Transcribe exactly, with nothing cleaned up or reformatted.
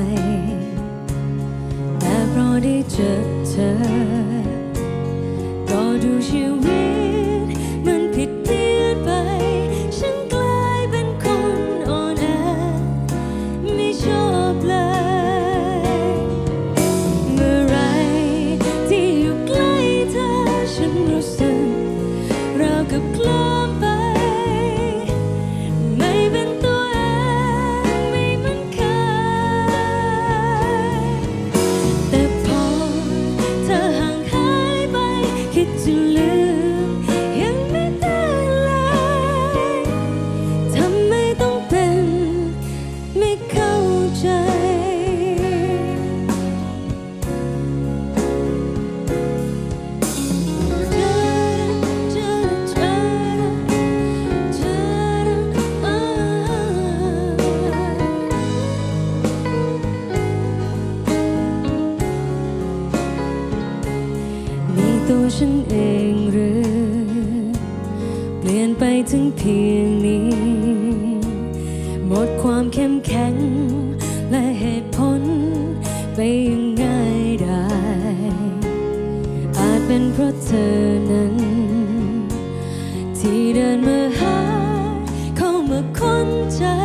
แต่เพราะได้เจอเธอก็ดูชีวิตมันผิดเพี้ยนไปฉันกลายเป็นคนอ่อนแอไม่ชอบเลยเมื่อไรที่อยู่ใกล้เธอฉันรู้สึกราวกับเคลิ้มไปไม่เป็นตัวเองไม่เหมือนเคยแต่พอเธอห่างหายไปคิดจะลืมยังไม่ได้เลยทำไมต้องเป็นไม่เข้าใจตัวฉันเองหรือเปลี่ยนไปถึงเพียงนี้หมดความเข้มแข็งและเหตุผลไปยังไงได้อาจเป็นเพราะเธอนั้นที่เดินมาหาเข้ามาค้นใจ